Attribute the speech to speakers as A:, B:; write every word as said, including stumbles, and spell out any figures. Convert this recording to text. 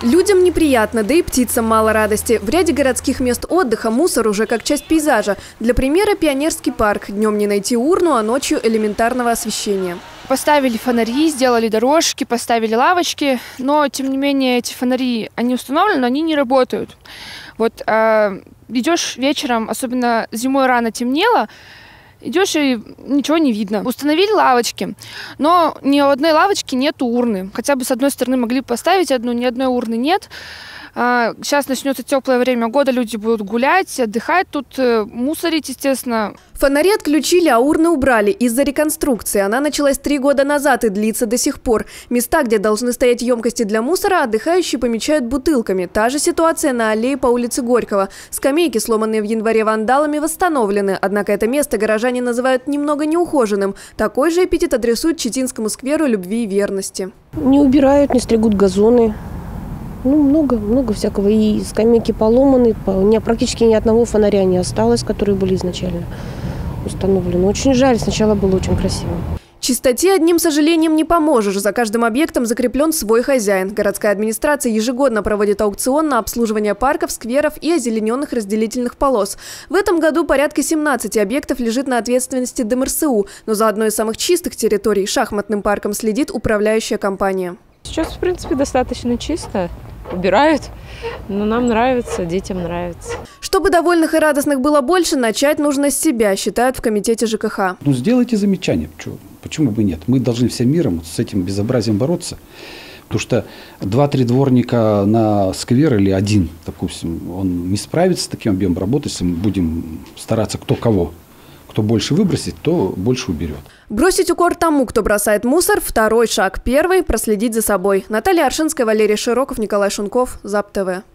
A: Людям неприятно, да и птицам мало радости. В ряде городских мест отдыха мусор уже как часть пейзажа. Для примера Пионерский парк. Днем не найти урну, а ночью элементарного освещения.
B: Поставили фонари, сделали дорожки, поставили лавочки, но тем не менее эти фонари, они установлены, но они не работают. Вот э, идешь вечером, особенно зимой рано темнело, идешь и ничего не видно. Установили лавочки, но ни у одной лавочки нет урны. Хотя бы с одной стороны могли поставить одну, ни одной урны нет. Сейчас начнется теплое время года, люди будут гулять, отдыхать, тут мусорить, естественно.
A: Фонари отключили, а урны убрали из-за реконструкции. Она началась три года назад и длится до сих пор. Места, где должны стоять емкости для мусора, отдыхающие помечают бутылками. Та же ситуация на аллее по улице Горького. Скамейки, сломанные в январе вандалами, восстановлены. Однако это место горожане называют немного неухоженным. Такой же эпитет адресуют Читинскому скверу любви и верности.
C: Не убирают, не стригут газоны. Ну, много, много всякого. И скамейки поломаны, практически ни одного фонаря не осталось, которые были изначально установлены. Очень жаль, сначала было очень красиво.
A: Чистоте одним сожалением не поможешь. За каждым объектом закреплен свой хозяин. Городская администрация ежегодно проводит аукцион на обслуживание парков, скверов и озелененных разделительных полос. В этом году порядка семнадцати объектов лежит на ответственности Дэ Эм Эр Эс У, но за одной из самых чистых территорий – шахматным парком следит управляющая компания.
D: Сейчас, в принципе, достаточно чисто. Убирают, но нам нравится, детям нравится.
A: Чтобы довольных и радостных было больше, начать нужно с себя, считают в комитете Жэ Ка Ха.
E: Ну, сделайте замечание. Почему бы нет? Мы должны всем миром с этим безобразием бороться. Потому что два-три дворника на сквер или один, допустим, он не справится с таким объемом работы, если мы будем стараться кто кого. Кто больше выбросит, то больше уберет.
A: Бросить укор тому, кто бросает мусор – второй шаг. Первый – проследить за собой. Наталья Аршинская, Валерий Широков, Николай Шунков, ЗАП Тэ Вэ.